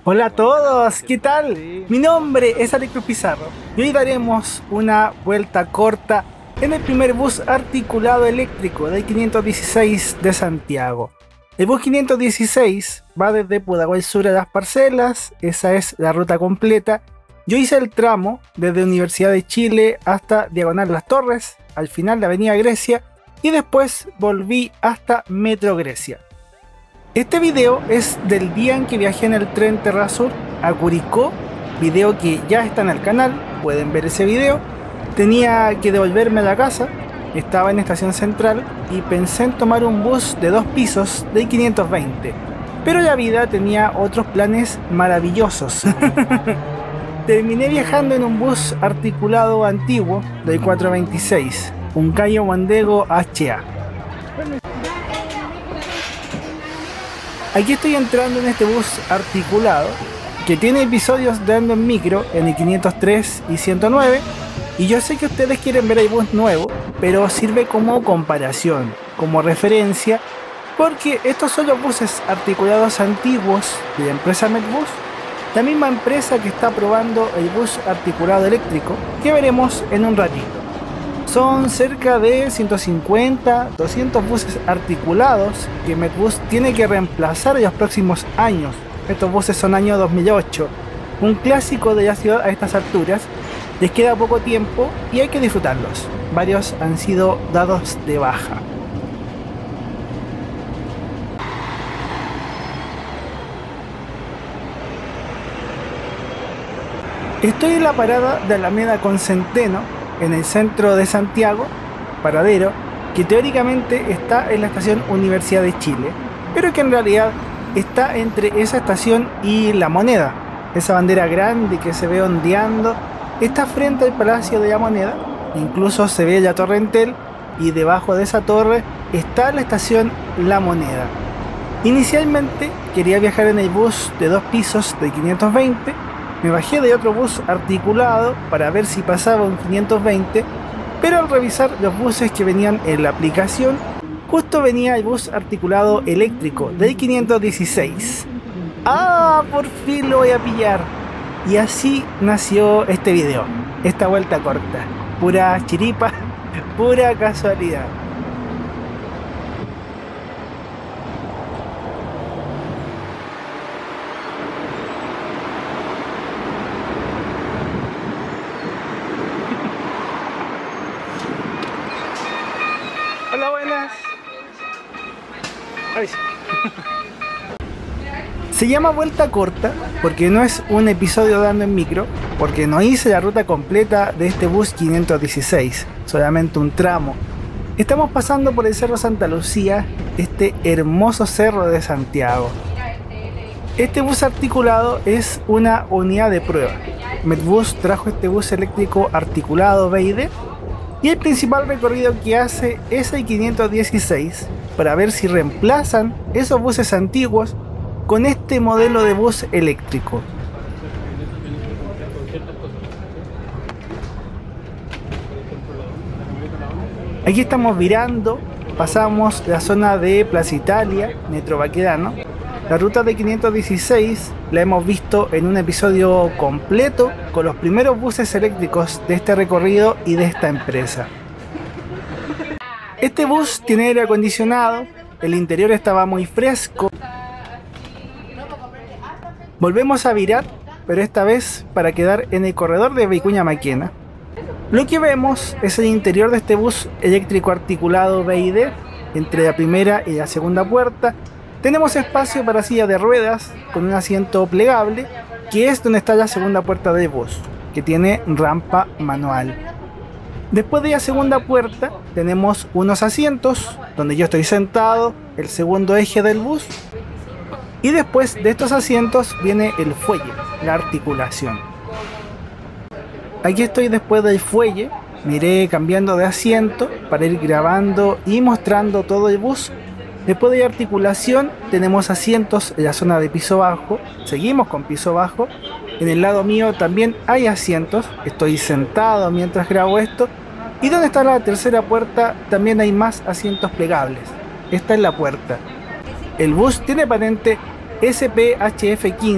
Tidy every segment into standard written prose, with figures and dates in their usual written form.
Hola a todos, ¿qué tal? Mi nombre es Alex Pizarro y hoy daremos una vuelta corta en el primer bus articulado eléctrico del 516 de Santiago. El bus 516 va desde Pudahuel Sur a Las Parcelas, esa es la ruta completa. Yo hice el tramo desde Universidad de Chile hasta Diagonal Las Torres, al final de Avenida Grecia, y después volví hasta Metro Grecia. Este video es del día en que viajé en el tren Terrasur a Curicó, video que ya está en el canal, pueden ver ese video. Tenía que devolverme a la casa, estaba en Estación Central y pensé en tomar un bus de 2 pisos del 520, pero la vida tenía otros planes maravillosos. Terminé viajando en un bus articulado antiguo del 426, un Cayo Mondego HA. Aquí estoy entrando en este bus articulado que tiene episodios de Ando en Micro en el 503 y 109, y yo sé que ustedes quieren ver el bus nuevo, pero sirve como comparación, como referencia, porque estos son los buses articulados antiguos de la empresa Medbus, la misma empresa que está probando el bus articulado eléctrico que veremos en un ratito. Son cerca de 150, 200 buses articulados que Medbus tiene que reemplazar en los próximos años. Estos buses son año 2008, un clásico de la ciudad a estas alturas. Les queda poco tiempo y hay que disfrutarlos. Varios han sido dados de baja. Estoy en la parada de Alameda con Centeno, en el centro de Santiago, paradero que teóricamente está en la estación Universidad de Chile, pero que en realidad está entre esa estación y La Moneda. Esa bandera grande que se ve ondeando está frente al Palacio de la Moneda, incluso se ve la Torre Entel, y debajo de esa torre está la estación La Moneda. Inicialmente quería viajar en el bus de 2 pisos del 520, me bajé de otro bus articulado para ver si pasaba un 520, pero al revisar los buses que venían en la aplicación, justo venía el bus articulado eléctrico del 516. ¡Ah! Por fin lo voy a pillar. Y así nació este video, esta vuelta corta, pura chiripa, pura casualidad. Hola, buenas. Ay. Se llama vuelta corta porque no es un episodio de Ando en Micro, porque no hice la ruta completa de este bus 516, solamente un tramo. Estamos pasando por el Cerro Santa Lucía, este hermoso cerro de Santiago. Este bus articulado es una unidad de prueba. Medbus trajo este bus eléctrico articulado B y D, y el principal recorrido que hace es el 516 para ver si reemplazan esos buses antiguos con este modelo de bus eléctrico. Aquí estamos virando, pasamos la zona de Plaza Italia, Metro Baquedano. La ruta de 516 la hemos visto en un episodio completo con los primeros buses eléctricos de este recorrido y de esta empresa. Este bus tiene aire acondicionado, el interior estaba muy fresco. Volvemos a virar, pero esta vez para quedar en el corredor de Vicuña Maquena. Lo que vemos es el interior de este bus eléctrico articulado B y D, entre la primera y la segunda puerta. Tenemos espacio para silla de ruedas con un asiento plegable, que es donde está la segunda puerta del bus, que tiene rampa manual. Después de la segunda puerta tenemos unos asientos donde yo estoy sentado, el segundo eje del bus, y después de estos asientos viene el fuelle, la articulación. Aquí estoy después del fuelle, me iré cambiando de asiento para ir grabando y mostrando todo el bus. Después de la articulación tenemos asientos en la zona de piso bajo, seguimos con piso bajo. En el lado mío también hay asientos, estoy sentado mientras grabo esto. Y donde está la tercera puerta también hay más asientos plegables. Esta es la puerta. El bus tiene patente SPHF 15,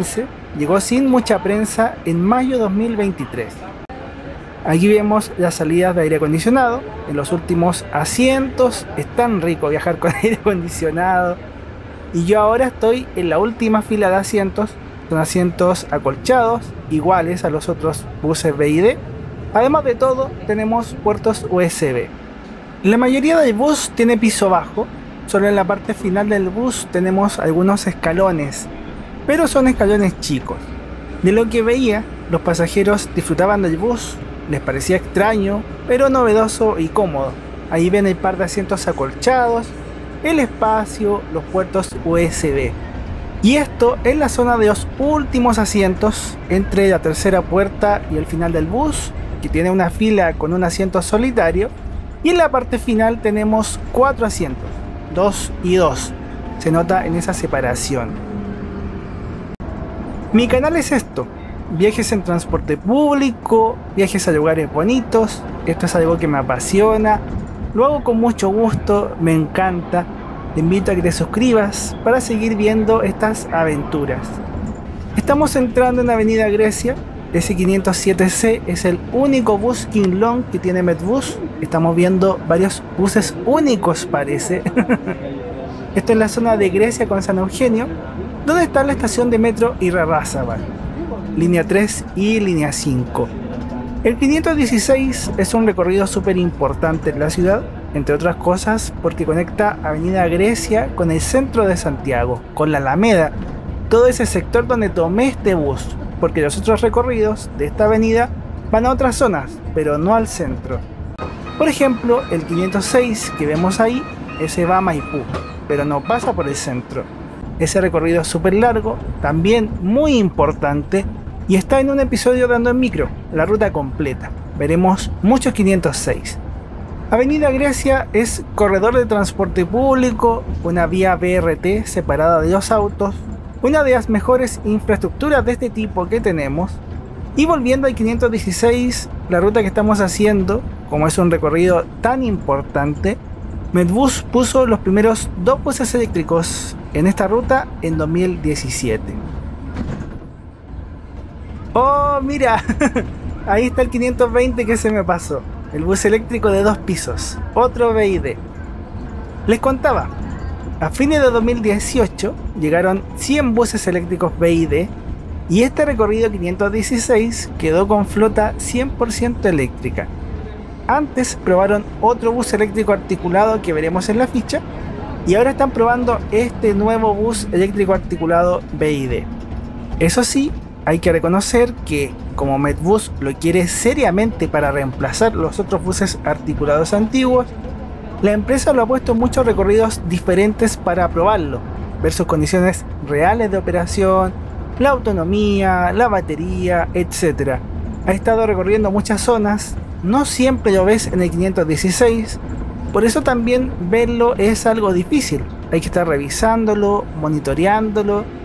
llegó sin mucha prensa en mayo de 2023. Aquí vemos las salidas de aire acondicionado en los últimos asientos. Es tan rico viajar con aire acondicionado. Y yo ahora estoy en la última fila de asientos. Son asientos acolchados, iguales a los otros buses BYD. Además de todo, tenemos puertos USB. La mayoría del bus tiene piso bajo. Solo en la parte final del bus tenemos algunos escalones, pero son escalones chicos. De lo que veía, los pasajeros disfrutaban del bus. Les parecía extraño, pero novedoso y cómodo. Ahí ven el par de asientos acolchados, el espacio, los puertos USB. Y esto es la zona de los últimos asientos entre la tercera puerta y el final del bus, que tiene una fila con un asiento solitario. Y en la parte final tenemos 4 asientos, 2 y 2. Se nota en esa separación. Mi canal es esto. Viajes en transporte público, viajes a lugares bonitos. Esto es algo que me apasiona, lo hago con mucho gusto, me encanta. Te invito a que te suscribas para seguir viendo estas aventuras. Estamos entrando en Avenida Grecia. S507C es el único bus King Long que tiene Medbus. Estamos viendo varios buses únicos, parece. Esto es la zona de Grecia con San Eugenio, donde está la estación de metro Irarrázaval, línea 3 y línea 5. El 516 es un recorrido súper importante en la ciudad, entre otras cosas porque conecta Avenida Grecia con el centro de Santiago, con la Alameda, todo ese sector donde tomé este bus, porque los otros recorridos de esta avenida van a otras zonas, pero no al centro. Por ejemplo, el 506 que vemos ahí, ese va a Maipú, pero no pasa por el centro. Ese recorrido es súper largo, también muy importante, y está en un episodio de Ando en Micro, la ruta completa. Veremos muchos 506. Avenida Grecia es corredor de transporte público, una vía BRT separada de los autos, una de las mejores infraestructuras de este tipo que tenemos. Y volviendo al 516, la ruta que estamos haciendo, como es un recorrido tan importante, Medbus puso los primeros 2 buses eléctricos en esta ruta en 2017. ¡Oh, mira! Ahí está el 520 que se me pasó. El bus eléctrico de 2 pisos. Otro BYD. Les contaba. A fines de 2018 llegaron 100 buses eléctricos BYD. Y este recorrido 516 quedó con flota 100% eléctrica. Antes probaron otro bus eléctrico articulado que veremos en la ficha. Y ahora están probando este nuevo bus eléctrico articulado BYD. Eso sí, hay que reconocer que como Medbus lo quiere seriamente para reemplazar los otros buses articulados antiguos, la empresa lo ha puesto en muchos recorridos diferentes para probarlo, ver sus condiciones reales de operación, la autonomía, la batería, etc. Ha estado recorriendo muchas zonas, no siempre lo ves en el 516, por eso también verlo es algo difícil, hay que estar revisándolo, monitoreándolo.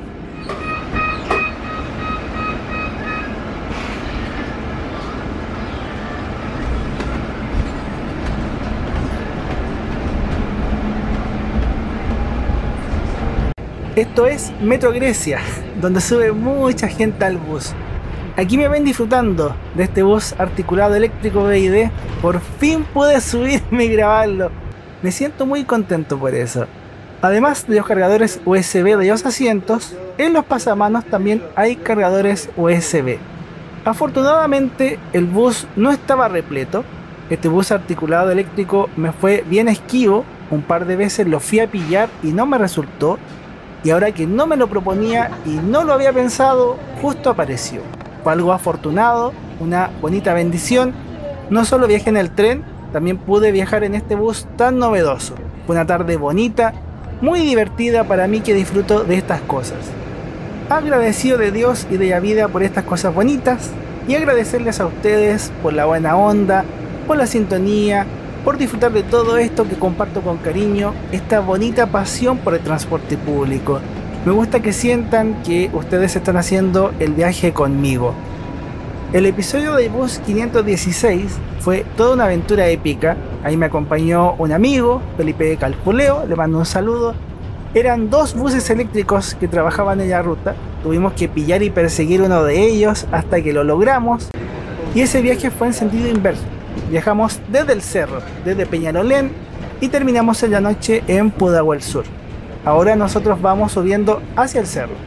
Esto es Metro Grecia, donde sube mucha gente al bus. Aquí me ven disfrutando de este bus articulado eléctrico BYD. Por fin pude subirme y grabarlo. Me siento muy contento por eso. Además de los cargadores USB de los asientos, en los pasamanos también hay cargadores USB. Afortunadamente el bus no estaba repleto. Este bus articulado eléctrico me fue bien esquivo. Un par de veces lo fui a pillar y no me resultó. Y ahora que no me lo proponía y no lo había pensado, justo apareció. Fue algo afortunado, una bonita bendición. No solo viajé en el tren, también pude viajar en este bus tan novedoso. Fue una tarde bonita, muy divertida para mí que disfruto de estas cosas. Agradecido de Dios y de la vida por estas cosas bonitas, y agradecerles a ustedes por la buena onda, por la sintonía, por disfrutar de todo esto que comparto con cariño, esta bonita pasión por el transporte público. Me gusta que sientan que ustedes están haciendo el viaje conmigo. El episodio del bus 516 fue toda una aventura épica. Ahí me acompañó un amigo, Felipe Calpuleo, le mando un saludo. Eran 2 buses eléctricos que trabajaban en la ruta tuvimos que pillar y perseguir uno de ellos hasta que lo logramos. Y ese viaje fue en sentido inverso. Viajamos desde el cerro, desde Peñalolén, y terminamos en la noche en Pudahuel Sur. Ahora nosotros vamos subiendo hacia el cerro.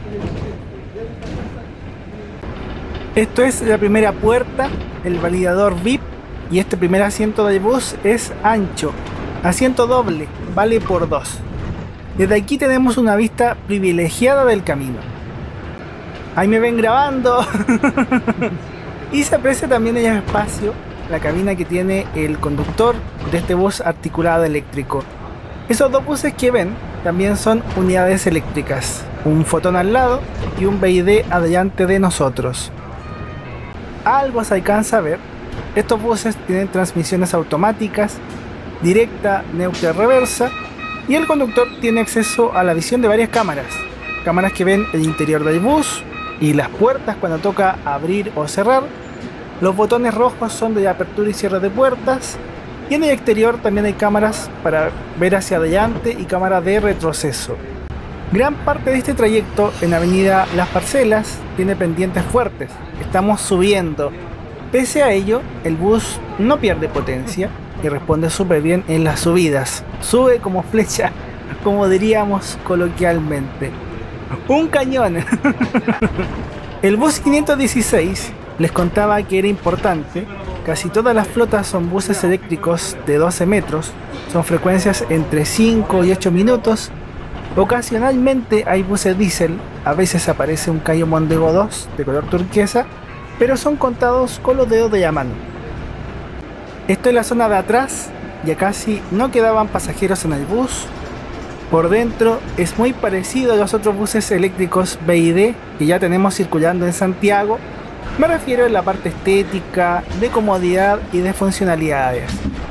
Esto es la primera puerta, el validador VIP, y este primer asiento del bus es ancho, asiento doble, vale por 2. Desde aquí tenemos una vista privilegiada del camino. Ahí me ven grabando. Y se aprecia también el espacio, la cabina que tiene el conductor de este bus articulado eléctrico. Esos dos buses que ven también son unidades eléctricas, un fotón al lado y un BYD adelante de nosotros. Algo se alcanza a ver. Estos buses tienen transmisiones automáticas, directa, neutra, reversa, y el conductor tiene acceso a la visión de varias cámaras. Cámaras que ven el interior del bus y las puertas cuando toca abrir o cerrar. Los botones rojos son de apertura y cierre de puertas. Y en el exterior también hay cámaras para ver hacia adelante y cámaras de retroceso. Gran parte de este trayecto en avenida Las Parcelas tiene pendientes fuertes. Estamos subiendo. Pese a ello, el bus no pierde potencia y responde súper bien en las subidas. Sube como flecha, como diríamos coloquialmente. Un cañón. El bus 516 les contaba que era importante. Casi todas las flotas son buses eléctricos de 12 metros. Son frecuencias entre 5 y 8 minutos. Ocasionalmente hay buses diésel. A veces aparece un Cayo Mondego 2 de color turquesa, pero son contados con los dedos de la mano. Esto es la zona de atrás. Ya casi no quedaban pasajeros en el bus. Por dentro es muy parecido a los otros buses eléctricos BYD que ya tenemos circulando en Santiago. Me refiero a la parte estética, de comodidad y de funcionalidades.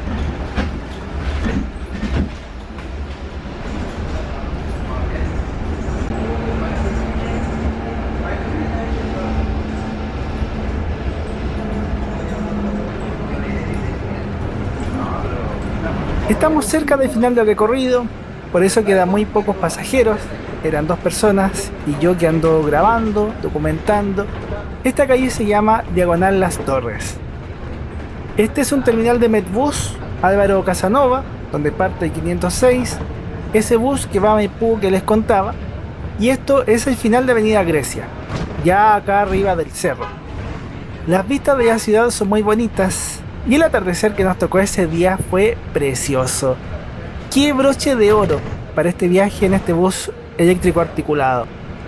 Estamos cerca del final del recorrido, por eso quedan muy pocos pasajeros. Eran 2 personas y yo que ando grabando, documentando. Esta calle se llama Diagonal Las Torres. Este es un terminal de Medbus Álvaro Casanova, donde parte el 506, ese bus que va a Maipú que les contaba. Y esto es el final de Avenida Grecia, ya acá arriba del cerro. Las vistas de la ciudad son muy bonitas y el atardecer que nos tocó ese día fue precioso. ¡Qué broche de oro para este viaje en este bus eléctrico articulado!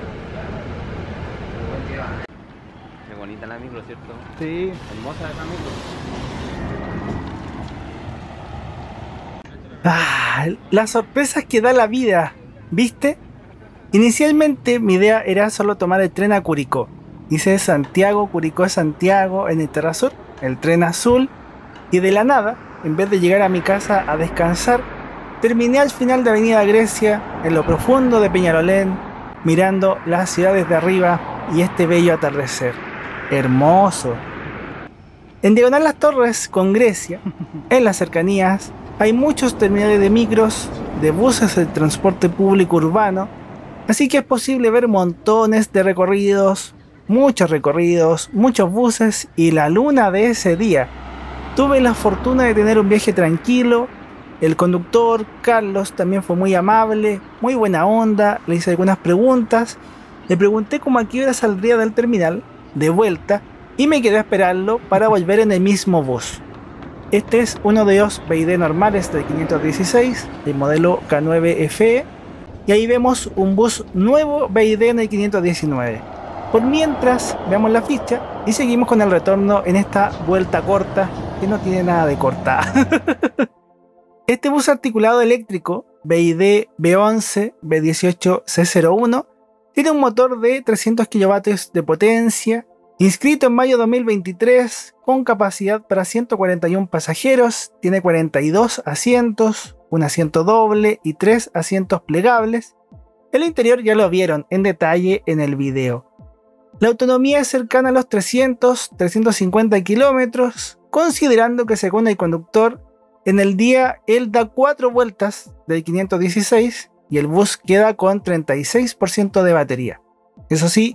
Qué bonita la micro, ¿cierto? Sí. Hermosa la micro. Las sorpresas que da la vida, ¿viste? Inicialmente mi idea era solo tomar el tren a Curicó. Hice Santiago, Curicó, Santiago en el Terra Sur, el tren azul, y de la nada, en vez de llegar a mi casa a descansar, terminé al final de Avenida Grecia, en lo profundo de Peñalolén, mirando las ciudades de arriba y este bello atardecer. Hermoso. En Diagonal Las Torres con Grecia, en las cercanías, hay muchos terminales de micros, de buses de transporte público urbano, así que es posible ver montones de recorridos, muchos buses y la luna de ese día. Tuve la fortuna de tener un viaje tranquilo. El conductor, Carlos, también fue muy amable, muy buena onda, le hice algunas preguntas, le pregunté cómo a qué hora saldría del terminal, de vuelta, y me quedé a esperarlo para volver en el mismo bus. Este es uno de los BYD normales del 516, el modelo K9FE, y ahí vemos un bus nuevo BYD en el 519. Por mientras, veamos la ficha y seguimos con el retorno en esta vuelta corta, que no tiene nada de corta. Este bus articulado eléctrico, BYD B11 B18 C01, tiene un motor de 300 kW de potencia, inscrito en mayo de 2023, con capacidad para 141 pasajeros, tiene 42 asientos, un asiento doble y 3 asientos plegables. El interior ya lo vieron en detalle en el video. La autonomía es cercana a los 300-350 kilómetros, considerando que según el conductor, en el día él da 4 vueltas del 516 y el bus queda con 36% de batería. Eso sí,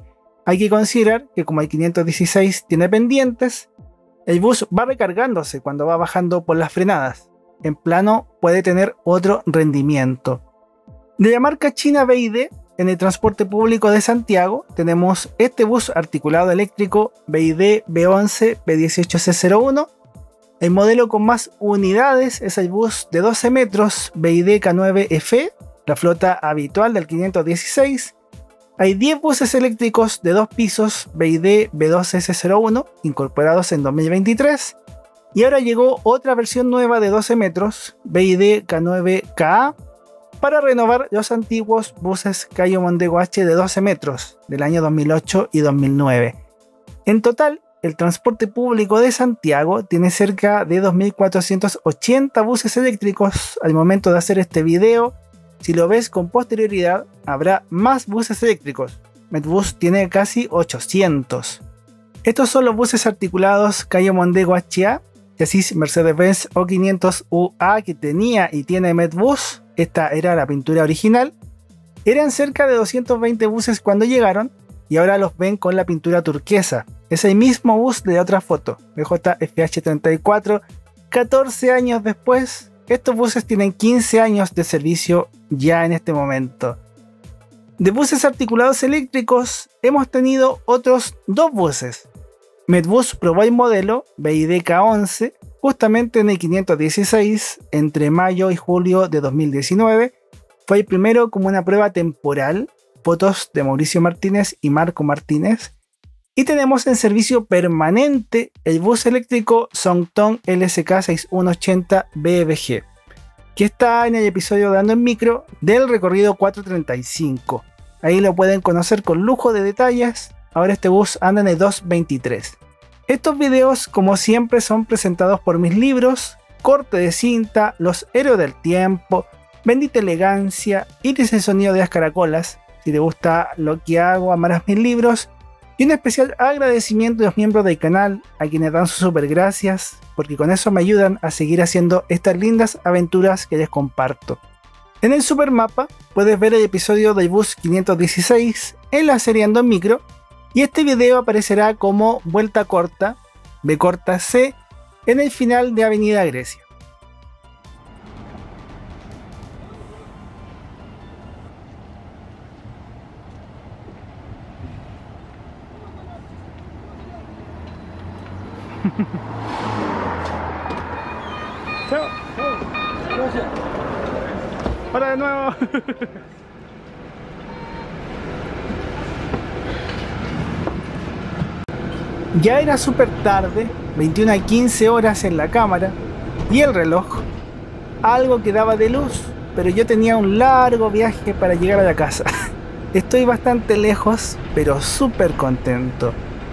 Hay que considerar que como el 516 tiene pendientes, el bus va recargándose cuando va bajando por las frenadas. En plano puede tener otro rendimiento. De la marca china BYD, en el transporte público de Santiago tenemos este bus articulado eléctrico BYD B11 B18C01. El modelo con más unidades es el bus de 12 metros BYD K9F, la flota habitual del 516. Hay 10 buses eléctricos de 2 pisos BYD B12S01 incorporados en 2023. Y ahora llegó otra versión nueva de 12 metros BYD K9KA para renovar los antiguos buses Cayo Mondego H de 12 metros del año 2008 y 2009. En total, el transporte público de Santiago tiene cerca de 2.480 buses eléctricos al momento de hacer este video. Si lo ves con posterioridad, habrá más buses eléctricos. Medbus tiene casi 800. Estos son los buses articulados Cayo Mondego HA, chasis Mercedes-Benz O500UA que tenía y tiene Medbus. Esta era la pintura original. Eran cerca de 220 buses cuando llegaron y ahora los ven con la pintura turquesa. Es el mismo bus de la otra foto, BJFH34. 14 años después, estos buses tienen 15 años de servicio ya en este momento. De buses articulados eléctricos hemos tenido otros 2 buses. Medbus probó el modelo BYD K11 justamente en el 516 entre mayo y julio de 2019. Fue el primero como una prueba temporal, fotos de Mauricio Martínez y Marco Martínez. Y tenemos en servicio permanente el bus eléctrico Songtong LSK 6180 BBG, que está en el episodio de Ando en Micro del recorrido 435. Ahí lo pueden conocer con lujo de detalles. Ahora este bus anda en el 223. Estos videos, como siempre, son presentados por mis libros, Corte de Cinta, Los Héroes del Tiempo, Bendita Elegancia, Iris el Sonido de las Caracolas. Si te gusta lo que hago, amarás mis libros. Y un especial agradecimiento a los miembros del canal, a quienes dan sus super gracias, porque con eso me ayudan a seguir haciendo estas lindas aventuras que les comparto. En el supermapa puedes ver el episodio del bus 516 en la serie Ando en Micro, y este video aparecerá como vuelta corta, B corta C, en el final de Avenida Grecia. Chao, chao, gracias. Para de nuevo. Ya era súper tarde, 21 a 15 horas en la cámara, y el reloj, algo que daba de luz, pero yo tenía un largo viaje para llegar a la casa. Estoy bastante lejos, pero súper contento.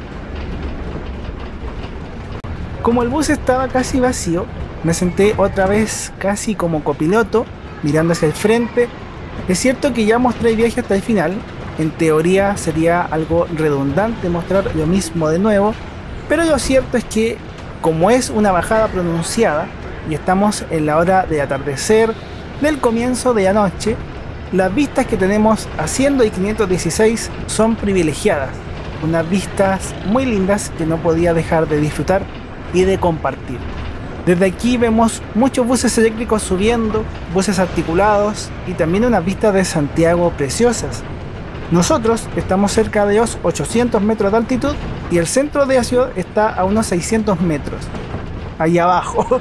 Como el bus estaba casi vacío, me senté otra vez casi como copiloto, mirando hacia el frente. Es cierto que ya mostré el viaje hasta el final. En teoría sería algo redundante mostrar lo mismo de nuevo, pero lo cierto es que como es una bajada pronunciada y estamos en la hora de atardecer del comienzo de la noche, las vistas que tenemos haciendo el 516 son privilegiadas, unas vistas muy lindas que no podía dejar de disfrutar y de compartir. Desde aquí vemos muchos buses eléctricos subiendo, buses articulados y también unas vistas de Santiago preciosas. Nosotros estamos cerca de los 800 metros de altitud y el centro de la ciudad está a unos 600 metros, ahí abajo.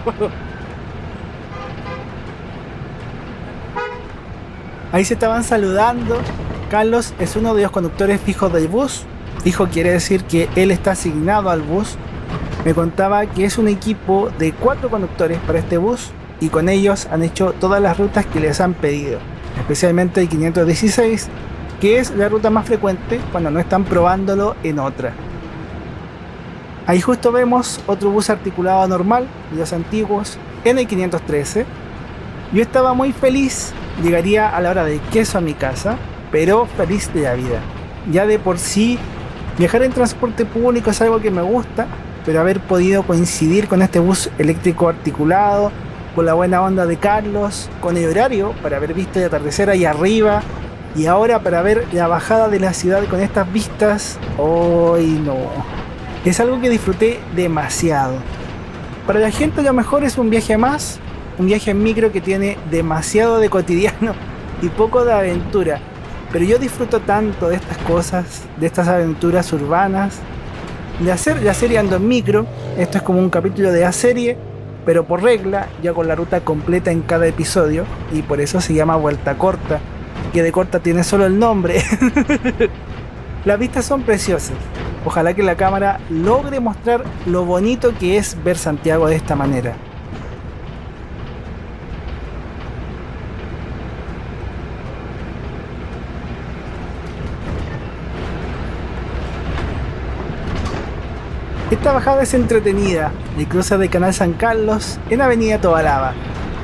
Ahí se estaban saludando. Carlos es uno de los conductores fijos del bus. Fijo quiere decir que él está asignado al bus. Me contaba que es un equipo de 4 conductores para este bus y con ellos han hecho todas las rutas que les han pedido, especialmente el 516, que es la ruta más frecuente cuando no están probándolo en otra. Ahí justo vemos otro bus articulado normal, de los antiguos, en el 513. Yo estaba muy feliz, llegaría a la hora del queso a mi casa, pero feliz de la vida. Ya de por sí, viajar en transporte público es algo que me gusta, pero haber podido coincidir con este bus eléctrico articulado, con la buena onda de Carlos, con el horario para haber visto el atardecer ahí arriba, Y ahora para ver la bajada de la ciudad con estas vistas, ¡ay no! Es algo que disfruté demasiado. Para la gente a lo mejor es un viaje más, un viaje en micro que tiene demasiado de cotidiano y poco de aventura. Pero yo disfruto tanto de estas cosas, de estas aventuras urbanas, de hacer la serie ando en micro. Esto es como un capítulo de la serie, pero por regla, yo hago la ruta completa en cada episodio y por eso se llama Vuelta Corta, que de corta tiene solo el nombre. Las vistas son preciosas. Ojalá que la cámara logre mostrar lo bonito que es ver Santiago de esta manera. Esta bajada es entretenida y cruza de Canal San Carlos en Avenida Tobalaba.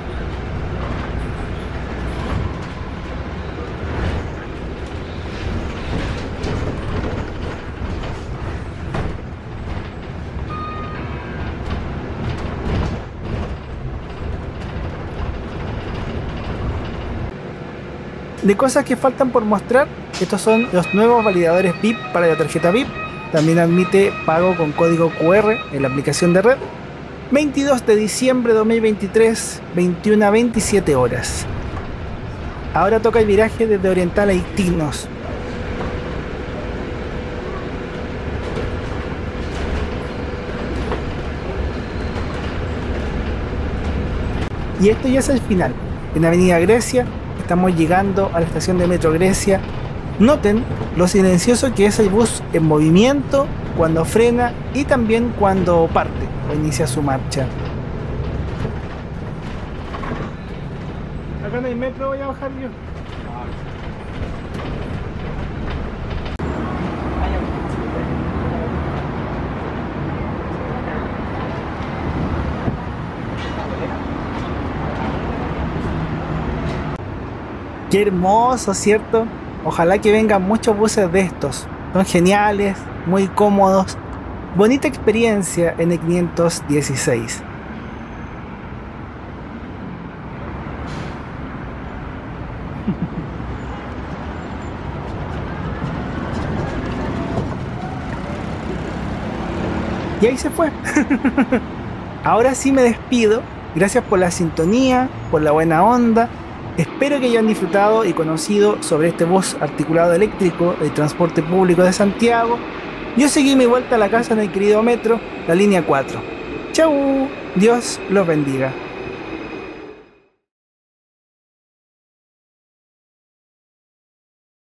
De cosas que faltan por mostrar, estos son los nuevos validadores VIP para la tarjeta VIP. También admite pago con código QR en la aplicación de red. 22 de diciembre de 2023, 21 a 27 horas. Ahora toca el viraje desde Oriental a Iquitos. Y esto ya es el final. En Avenida Grecia estamos llegando a la estación de Metro Grecia. Noten lo silencioso que es el bus en movimiento cuando frena y también cuando parte o inicia su marcha. Acá no hay metro, voy a bajar yo. Qué hermoso, ¿cierto? Ojalá que vengan muchos buses de estos. Son geniales, muy cómodos. Bonita experiencia en el 516. Y ahí se fue. Ahora sí me despido. Gracias por la sintonía, por la buena onda. Espero que hayan disfrutado y conocido sobre este bus articulado eléctrico del transporte público de Santiago. Yo seguí mi vuelta a la casa en el querido metro, la línea 4. Chau, Dios los bendiga.